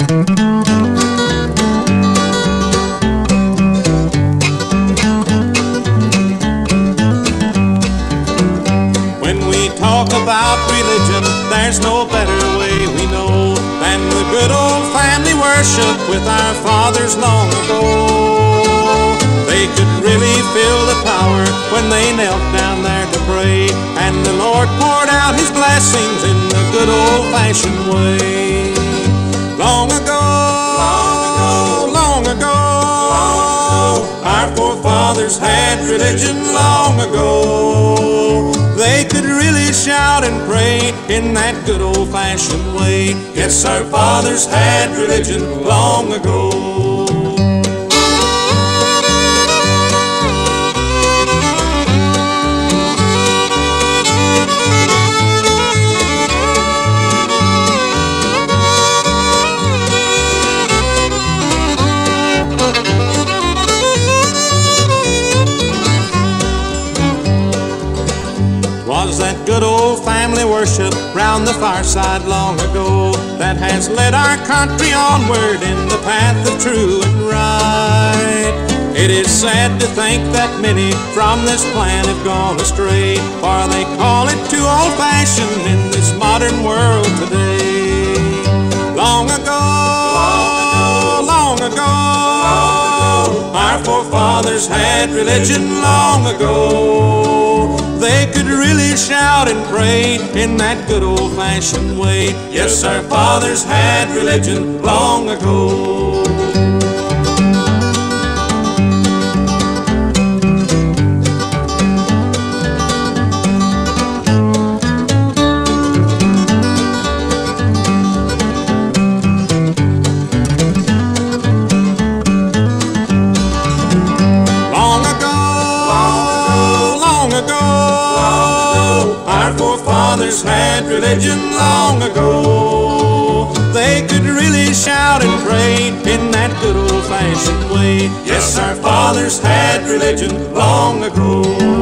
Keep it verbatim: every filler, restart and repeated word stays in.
When we talk about religion, there's no better way we know than the good old family worship with our fathers long ago. They could really feel the power when they knelt down there to pray, and the Lord poured out His blessings in the good old-fashioned way. Long ago, long ago, our forefathers had religion long ago. They could really shout and pray in that good old-fashioned way. Yes, our fathers had religion long ago. Was that good old family worship round the fireside long ago that has led our country onward in the path of true and right. It is sad to think that many from this plan have gone astray, for they call it too old-fashioned in this modern world today. Long ago, long ago, our forefathers had religion long ago. They could really shout and pray in that good old-fashioned way. Yes, our fathers had religion long ago. Our forefathers had religion long ago. They could really shout and pray in that good old-fashioned way. Yes, our fathers had religion long ago.